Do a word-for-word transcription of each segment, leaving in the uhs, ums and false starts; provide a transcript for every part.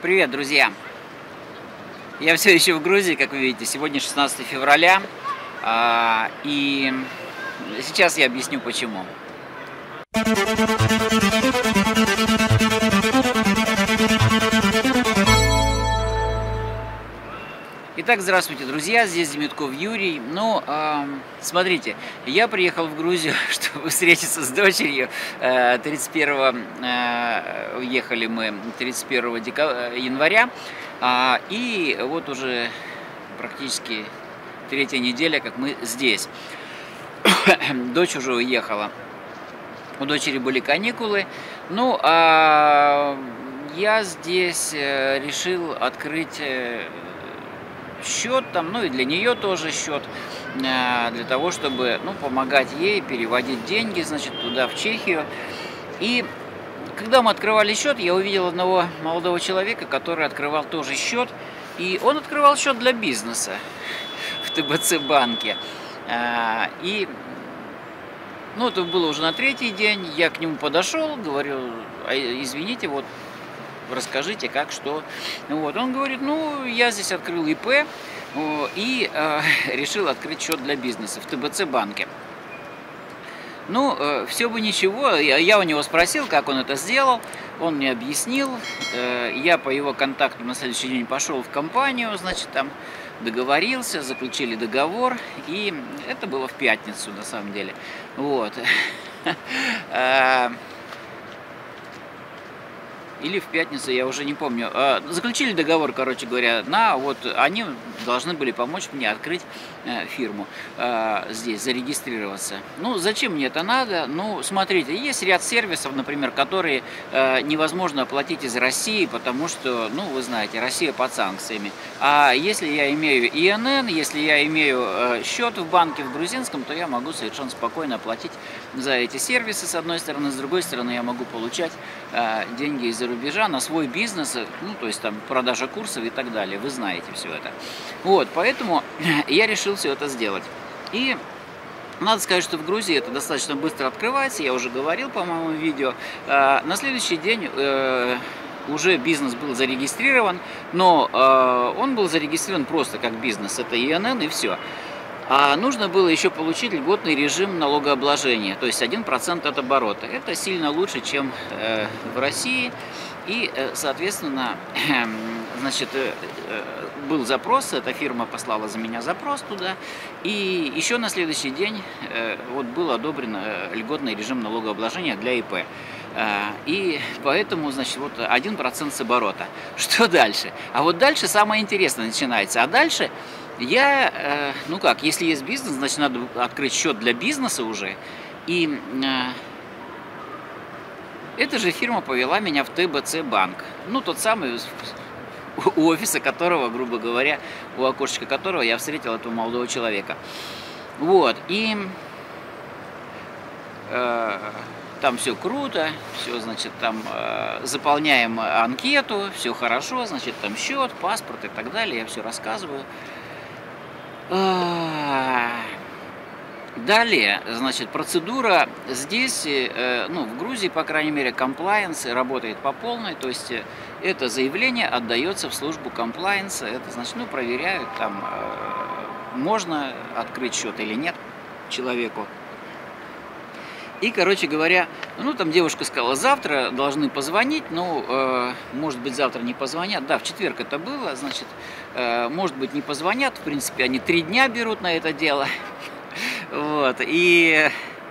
Привет, друзья! Я все еще в Грузии, как вы видите. Сегодня шестнадцатое февраля, а, и сейчас я объясню почему. Итак, здравствуйте, друзья, здесь Демитков Юрий. Ну, э, смотрите, я приехал в Грузию, чтобы встретиться с дочерью. тридцать первого э, уехали мы тридцать первого января, э, и вот уже практически третья неделя, как мы здесь. Дочь уже уехала. У дочери были каникулы. Ну, а я здесь решил открыть счет там, ну и для нее тоже счет, для того, чтобы, ну, помогать ей переводить деньги, значит, туда, в Чехию. И когда мы открывали счет, я увидел одного молодого человека, который открывал тоже счет, и он открывал счет для бизнеса в ТБЦ банке. И, ну, это было уже на третий день, я к нему подошел, говорю: извините, вот, расскажите, как, что. Вот. Он говорит: ну, я здесь открыл ИП и э, решил открыть счет для бизнеса в ТБЦ банке. Ну, э, все бы ничего, я, я у него спросил, как он это сделал, он мне объяснил, э, я по его контакту на следующий день пошел в компанию, значит, там договорился, заключили договор, и это было в пятницу, на самом деле. Вот. Или в пятницу, я уже не помню. Заключили договор, короче говоря, на вот они должны были помочь мне открыть фирму здесь, зарегистрироваться. Ну, зачем мне это надо? Ну, смотрите, есть ряд сервисов, например, которые невозможно оплатить из России, потому что, ну, вы знаете, Россия под санкциями. А если я имею ИНН, если я имею счет в банке в грузинском, то я могу совершенно спокойно оплатить за эти сервисы, с одной стороны. С другой стороны, я могу получать деньги из-за рубежа на свой бизнес, ну, то есть там продажа курсов и так далее. Вы знаете все это. Вот, поэтому я решил все это сделать. И надо сказать, что в Грузии это достаточно быстро открывается, я уже говорил, по-моему, в видео. На следующий день уже бизнес был зарегистрирован, но он был зарегистрирован просто как бизнес, это ИНН и все. А нужно было еще получить льготный режим налогообложения, то есть один процент от оборота. Это сильно лучше, чем э, в России. И, э, соответственно, э, значит, э, был запрос, эта фирма послала за меня запрос туда. И еще на следующий день э, вот был одобрен э, льготный режим налогообложения для ИП. Э, и поэтому, значит, вот один процент с оборота. Что дальше? А вот дальше самое интересное начинается. А дальше... Я, э, ну как, если есть бизнес, значит, надо открыть счет для бизнеса уже. И э, эта же фирма повела меня в ТБЦ банк. Ну, тот самый, у офиса которого, грубо говоря, у окошечка которого я встретил этого молодого человека. Вот, и э, там все круто, все, значит, там э, заполняем анкету, все хорошо, значит, там счет, паспорт и так далее, я все рассказываю. Далее, значит, процедура здесь, ну, в Грузии, по крайней мере, комплаенс работает по полной, то есть это заявление отдается в службу комплаенса, это значит, ну, проверяют, там, можно открыть счет или нет человеку. И, короче говоря, ну, там девушка сказала, завтра должны позвонить, ну, э, может быть, завтра не позвонят. Да, в четверг это было, значит, э, может быть, не позвонят, в принципе, они три дня берут на это дело, вот, и,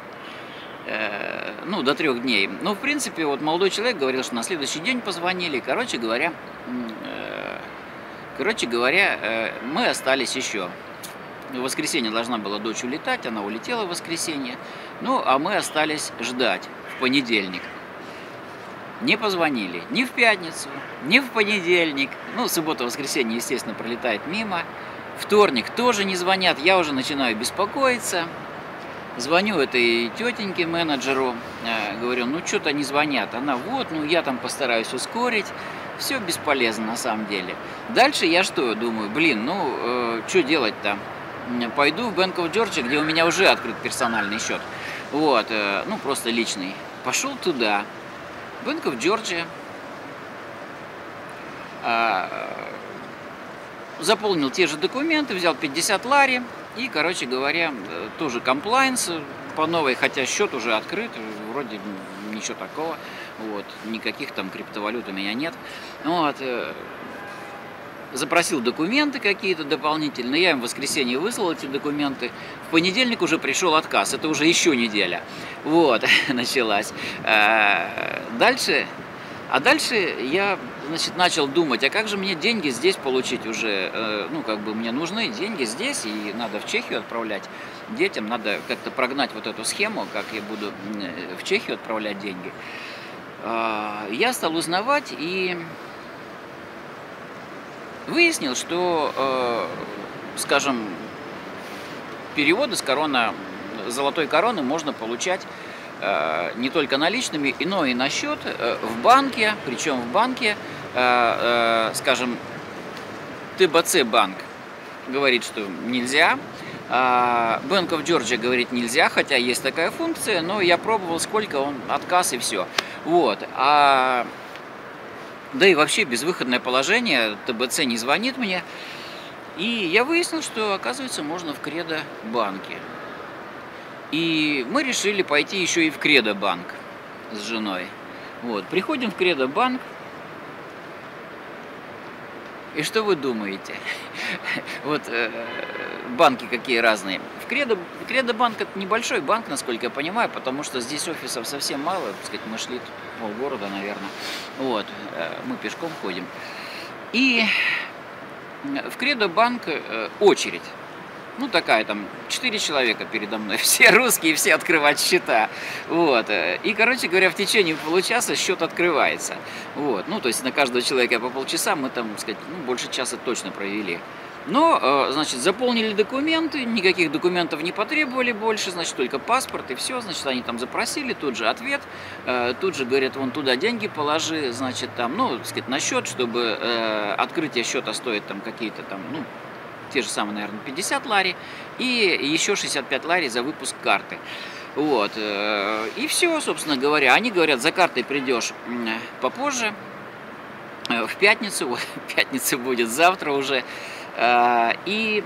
э, ну, до трех дней. Ну, в принципе, вот молодой человек говорил, что на следующий день позвонили, короче говоря, э, короче говоря, э, мы остались еще. В воскресенье должна была дочь улетать, она улетела в воскресенье. Ну, а мы остались ждать в понедельник. Не позвонили ни в пятницу, ни в понедельник. Ну, суббота, воскресенье, естественно, пролетает мимо. Вторник тоже не звонят, я уже начинаю беспокоиться. Звоню этой тетеньке, менеджеру, говорю, ну, что-то не звонят. Она, вот, ну, я там постараюсь ускорить. Все бесполезно, на самом деле. Дальше я что, думаю, блин, ну, э, что делать-то? Пойду в Bank of Georgia, где у меня уже открыт персональный счет. Вот, э, ну, просто личный. Пошел туда. Bank of Georgia. Заполнил те же документы, взял пятьдесят лари и, короче говоря, тоже комплайнс по новой, хотя счет уже открыт, вроде ничего такого, вот, никаких там криптовалют у меня нет. Вот, запросил документы какие-то дополнительные, я им в воскресенье выслал эти документы, в понедельник уже пришел отказ, это уже еще неделя, вот, началась. Дальше, а дальше я, значит, начал думать, а как же мне деньги здесь получить уже, ну, как бы мне нужны деньги здесь, и надо в Чехию отправлять детям, надо как-то прогнать вот эту схему, как я буду в Чехию отправлять деньги. Я стал узнавать и выяснил, что, скажем, переводы с корона, золотой короны можно получать не только наличными, но и на счет в банке, причем в банке, скажем, ТБЦ банк говорит, что нельзя, Bank of Georgia говорит нельзя, хотя есть такая функция, но я пробовал, сколько он, отказ и все. Вот. А... Да и вообще безвыходное положение, ТБЦ не звонит мне. И я выяснил, что, оказывается, можно в Кредо банке. И мы решили пойти еще и в Кредо банк с женой. Вот. Приходим в Кредо банк. И что вы думаете? Вот э, банки какие разные. В Кредо, Кредо банк это небольшой банк, насколько я понимаю, потому что здесь офисов совсем мало. Так сказать, мы шли полгорода, наверное. Вот, э, мы пешком ходим. И в Кредо банк э, очередь. Ну, такая там, четыре человека передо мной, все русские, все открывать счета, вот, и, короче говоря, в течение получаса счет открывается, вот, ну, то есть на каждого человека по полчаса мы там, так сказать, ну, больше часа точно провели. Но, значит, заполнили документы, никаких документов не потребовали больше, значит, только паспорт и все, значит, они там запросили, тут же ответ, тут же говорят, вон туда деньги положи, значит, там, ну, так сказать, на счет, чтобы открытие счета стоит там какие-то там, ну, те же самые, наверное, пятьдесят лари, и еще шестьдесят пять лари за выпуск карты. Вот, и все, собственно говоря. Они говорят, за картой придешь попозже, в пятницу, вот, пятница будет завтра уже. И,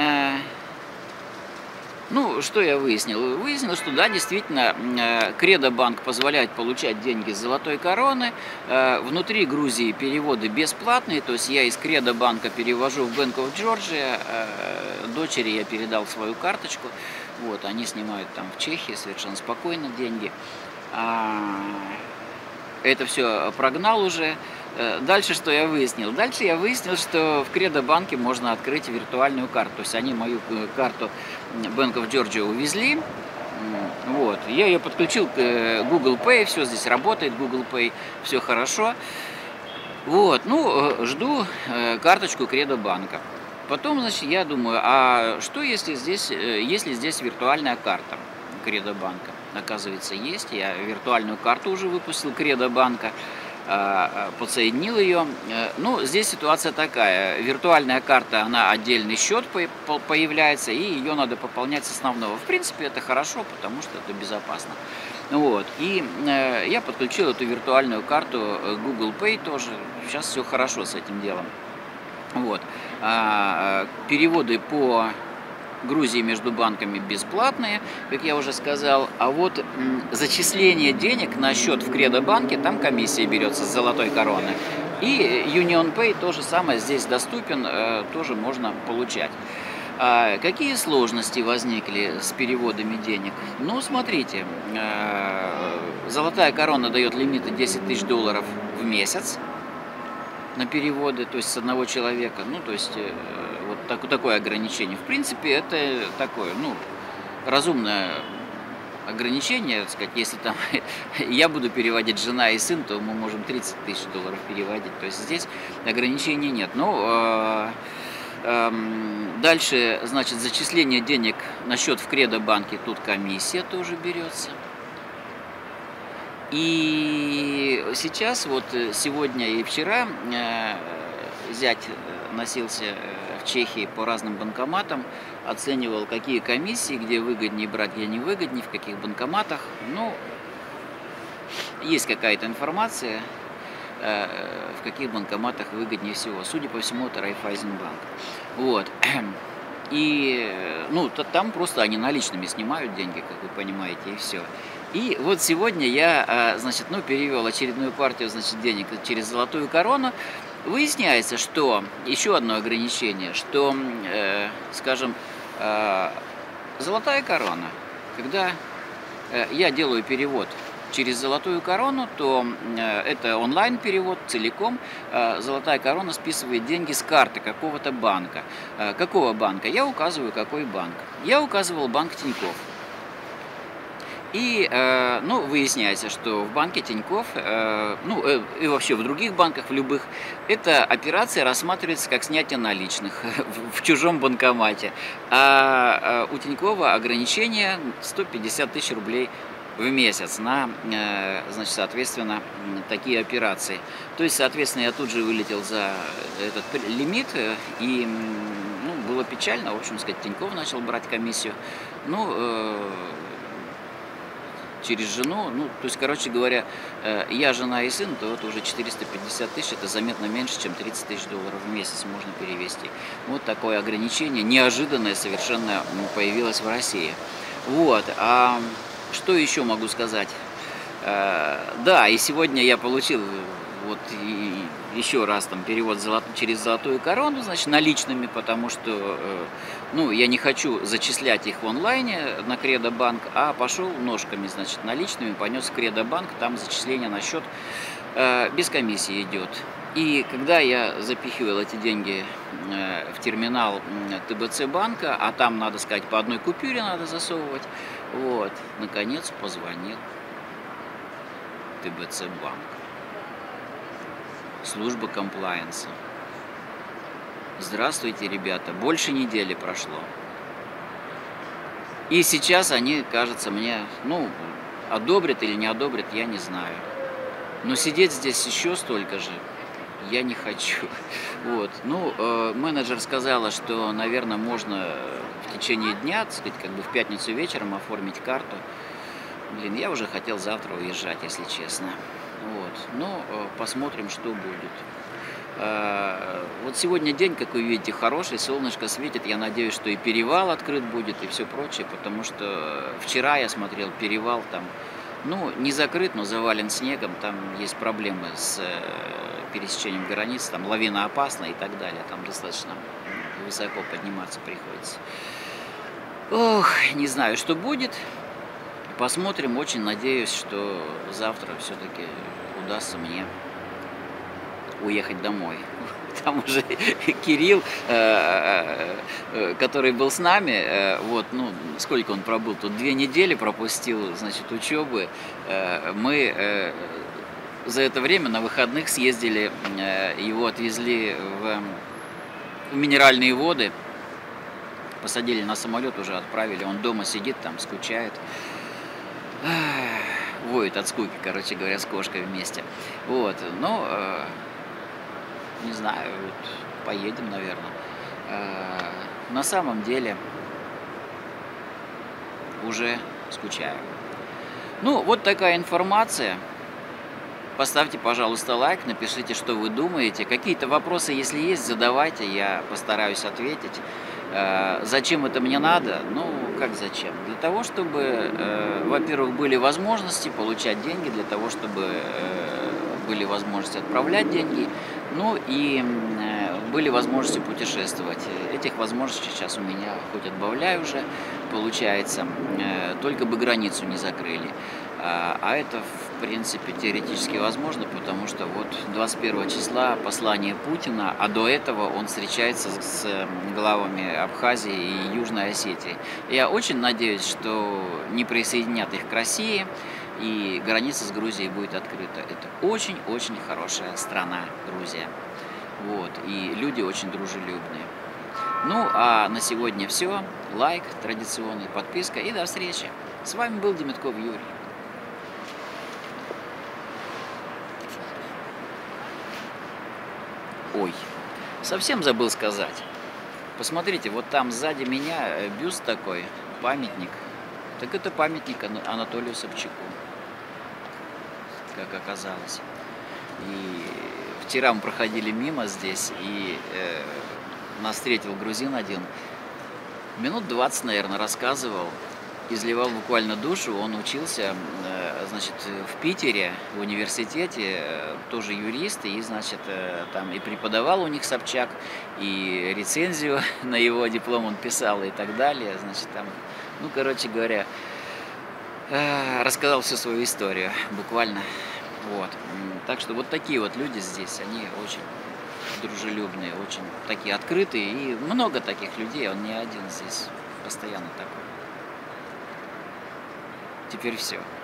ну, что я выяснил? Выяснил, что да, действительно, Кредо банк позволяет получать деньги с золотой короны. Внутри Грузии переводы бесплатные, то есть я из Кредо банка перевожу в Bank of Georgia, дочери я передал свою карточку, вот, они снимают там в Чехии совершенно спокойно деньги. Это все прогнал уже. Дальше что я выяснил? Дальше я выяснил, что в Кредо банке можно открыть виртуальную карту. То есть они мою карту Bank of Georgia увезли. Вот. Я ее подключил к Google Pay, все здесь работает, Google Pay, все хорошо. Вот. Ну, жду карточку Кредо банка. Потом, значит, я думаю, а что если здесь, если здесь виртуальная карта Кредо банка? Оказывается, есть. Я виртуальную карту уже выпустил Кредо банка, подсоединил ее. Ну, здесь ситуация такая. Виртуальная карта, она отдельный счет появляется, и ее надо пополнять с основного. В принципе, это хорошо, потому что это безопасно. Вот. И я подключил эту виртуальную карту Google Pay тоже. Сейчас все хорошо с этим делом. Вот. Переводы по Грузии между банками бесплатные, как я уже сказал, а вот зачисление денег на счет в Кредо банке, там комиссия берется с золотой короны. И Union Pay то же самое здесь доступен, тоже можно получать. А какие сложности возникли с переводами денег? Ну, смотрите, золотая корона дает лимиты десять тысяч долларов в месяц на переводы, то есть с одного человека, ну, то есть вот так, такое ограничение. В принципе, это такое, ну, разумное ограничение, так сказать, если там я буду переводить, жена и сын, то мы можем тридцать тысяч долларов переводить, то есть здесь ограничений нет. Ну, дальше, значит, зачисление денег на счет в Кредо банке, тут комиссия тоже берется. И сейчас, вот сегодня и вчера, зять носился в Чехии по разным банкоматам, оценивал, какие комиссии, где выгоднее брать, где не выгоднее, в каких банкоматах. Ну, есть какая-то информация. в каких банкоматах выгоднее всего. Судя по всему, это Райффайзенбанк. Вот. И, ну, то, там просто они наличными снимают деньги, как вы понимаете, и все. И вот сегодня я, значит, ну, перевел очередную партию, значит, денег через Золотую Корону. Выясняется, что еще одно ограничение, что, э, скажем, э, Золотая Корона, когда э, я делаю перевод через Золотую Корону, то э, это онлайн-перевод целиком. Э, Золотая Корона списывает деньги с карты какого-то банка. Э, какого банка? Я указываю, какой банк. Я указывал банк Тинькофф. И, э, ну, выясняется, что в банке Тинькофф, э, ну, э, и вообще в других банках, в любых, эта операция рассматривается как снятие наличных в, в чужом банкомате. А, а у Тинькова ограничение сто пятьдесят тысяч рублей в месяц на, э, значит, соответственно, такие операции. То есть, соответственно, я тут же вылетел за этот лимит, и, ну, было печально, в общем сказать, Тинькофф начал брать комиссию. Ну, э, через жену, ну, то есть, короче говоря, я, жена и сын, то это уже четыреста пятьдесят тысяч, это заметно меньше, чем тридцать тысяч долларов в месяц можно перевести. Вот такое ограничение, неожиданное совершенно появилось в России. Вот, а что еще могу сказать? Да, и сегодня я получил вот и еще раз там перевод золот... через Золотую Корону, значит, наличными, потому что, ну, я не хочу зачислять их в онлайне на Кредобанк, а пошел ножками, значит, наличными, понес в Кредобанк, там зачисление на счет э, без комиссии идет. И когда я запихивал эти деньги э, в терминал Тэ Бэ Цэ банка, а там, надо сказать, по одной купюре надо засовывать, вот, наконец позвонил Тэ Бэ Цэ банк. Служба комплаенса. Здравствуйте, ребята, больше недели прошло. И сейчас они, кажется, мне, ну, одобрят или не одобрят, я не знаю. Но сидеть здесь еще столько же я не хочу. Вот. Ну, э, менеджер сказала, что, наверное, можно в течение дня, так сказать, как бы в пятницу вечером оформить карту. Блин, я уже хотел завтра уезжать, если честно. Вот. Ну, посмотрим, что будет. Вот сегодня день, как вы видите, хороший, солнышко светит. Я надеюсь, что и перевал открыт будет, и все прочее, потому что вчера я смотрел перевал, там, ну, не закрыт, но завален снегом, там есть проблемы с пересечением границ, там лавина опасна и так далее, там достаточно высоко подниматься приходится. Ох, не знаю, что будет. Посмотрим, очень надеюсь, что завтра все-таки удастся мне уехать домой. Там уже Кирилл, который был с нами, вот, ну, сколько он пробыл, тут две недели пропустил, значит, учебы. Мы за это время на выходных съездили, его отвезли в, в Минеральные воды, посадили на самолет, уже отправили, он дома сидит, там, скучает. Воет от скуки, короче говоря, с кошкой вместе. Вот, ну, э, не знаю, вот, поедем, наверное. Э, на самом деле, уже скучаю. Ну, вот такая информация. Поставьте, пожалуйста, лайк, напишите, что вы думаете. Какие-то вопросы, если есть, задавайте, я постараюсь ответить. Зачем это мне надо? Ну, как зачем? Для того, чтобы, э, во-первых, были возможности получать деньги, для того, чтобы э, были возможности отправлять деньги, ну и э, были возможности путешествовать. Этих возможностей сейчас у меня хоть отбавляю уже, получается, э, только бы границу не закрыли. А, а это, в принципе, теоретически возможно, потому что вот двадцать первого числа послание Путина, а до этого он встречается с главами Абхазии и Южной Осетии. Я очень надеюсь, что не присоединят их к России, и граница с Грузией будет открыта. Это очень-очень хорошая страна, Грузия. Вот, и люди очень дружелюбные. Ну, а на сегодня все. Лайк традиционный, подписка и до встречи. С вами был Демитков Юрий. Ой, совсем забыл сказать. Посмотрите, вот там сзади меня бюст такой, памятник. Так это памятник Анатолию Собчаку, как оказалось. И вчера мы проходили мимо здесь, и э, нас встретил грузин один. Минут двадцать, наверное, рассказывал, изливал буквально душу. Он учился, э, значит, в Питере, в университете, э, тоже юрист, и, значит, э, там и преподавал у них Собчак, и рецензию на его диплом он писал, и так далее. Значит, там, ну, короче говоря, э, рассказал всю свою историю, буквально. Вот. М, Так что вот такие вот люди здесь, они очень дружелюбные, очень такие открытые, и много таких людей, он не один здесь, постоянно такой. Теперь все.